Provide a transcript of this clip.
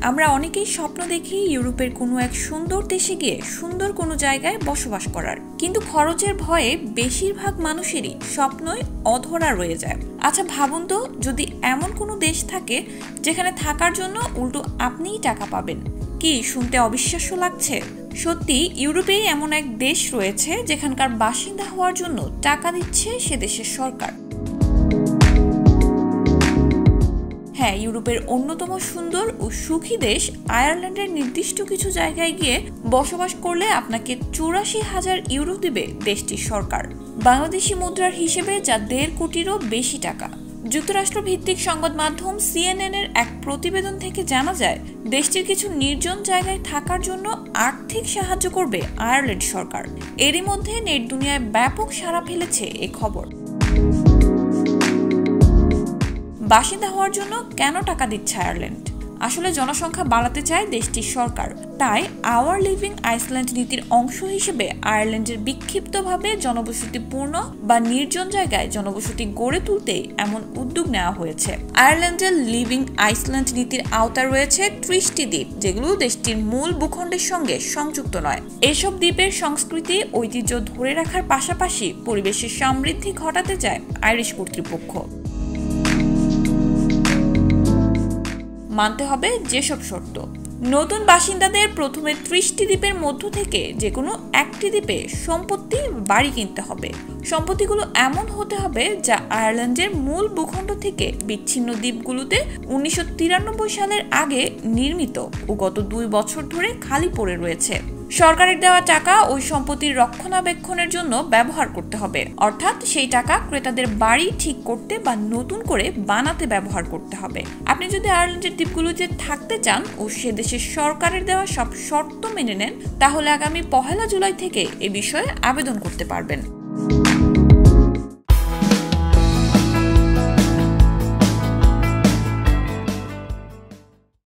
আমরা অনেকেই স্বপ্ন দেখি ইউরোপের কোনো এক সুন্দর দেশে গিয়ে সুন্দর কোনো জায়গায় বসবাস করার, কিন্তু খরচের ভয়ে বেশিরভাগ মানুষেরই স্বপ্নই অধরা রয়ে যায়। আচ্ছা ভাবুন তো, যদি এমন কোনো দেশ থাকে যেখানে থাকার জন্য উল্টো আপনিই টাকা পাবেন। কি শুনতে অবিশ্বাস্য লাগছে? সত্যি, ইউরোপেই এমন এক দেশ রয়েছে যেখানকার বাসিন্দা হওয়ার জন্য টাকা দিচ্ছে সে দেশের সরকার। হ্যাঁ, ইউরোপের অন্যতম সুন্দর ও সুখী দেশ আয়ারল্যান্ডের নির্দিষ্ট কিছু জায়গায় গিয়ে বসবাস করলে আপনাকে ৮৪,০০০ ইউরো দিবে দেশটির সরকার, বাংলাদেশি মুদ্রার হিসেবে যা ১.৫ কোটিরও বেশি টাকা। যুক্তরাষ্ট্র ভিত্তিক সংবাদ মাধ্যম CNN এর এক প্রতিবেদন থেকে জানা যায়, দেশটির কিছু নির্জন জায়গায় থাকার জন্য আর্থিক সাহায্য করবে আয়ারল্যান্ড সরকার। এরই মধ্যে নেট দুনিয়ায় ব্যাপক সাড়া ফেলেছে এ খবর। বাসিন্দা হওয়ার জন্য কেন টাকা দিচ্ছে আয়ারল্যান্ড? আসলে জনসংখ্যা বাড়াতে চায় দেশটির সরকার, তাই আওয়ার লিভিং আইসল্যান্ড নীতির অংশ হিসেবে আয়ারল্যান্ডের বিক্ষিপ্তভাবে জনবসতিপূর্ণ বা নির্জন জায়গায় জনবসতি গড়ে তুলতে এমন উদ্যোগ নেওয়া হয়েছে। আয়ারল্যান্ডের লিভিং আইসল্যান্ড নীতির আওতায় রয়েছে ৩০টি দ্বীপ, যেগুলো দেশটির মূল ভূখণ্ডের সঙ্গে সংযুক্ত নয়। এসব দ্বীপের সংস্কৃতি ঐতিহ্য ধরে রাখার পাশাপাশি পরিবেশের সমৃদ্ধি ঘটাতে চায় আইরিশ কর্তৃপক্ষ। মানতে হবে যেসব শর্ত: নতুন বাসিন্দাদের প্রথমে ৩০টি দ্বীপের মধ্য থেকে যে কোনো একটি দ্বীপে সম্পত্তি বাড়ি কিনতে হবে। সম্পত্তিগুলো এমন হতে হবে যা আয়ারল্যান্ডের মূল ভূখণ্ড থেকে বিচ্ছিন্ন দ্বীপগুলোতে ১৯৯৩ সালের আগে নির্মিত ও গত ২ বছর ধরে খালি পড়ে রয়েছে। সরকারের দেওয়া টাকা ওই সম্পত্তির রক্ষণাবেক্ষণের জন্য ব্যবহার করতে হবে, অর্থাৎ সেই টাকা ক্রেতাদের বাড়ি ঠিক করতে বা নতুন করে বানাতে ব্যবহার করতে হবে। আপনি যদি আয়ারল্যান্ডের দ্বীপগুলোতে থাকতে চান ও সে দেশের সরকারের দেওয়া সব শর্ত মেনে নেন, তাহলে আগামী ১ জুলাই থেকে এ বিষয়ে আবেদন করতে পারবেন।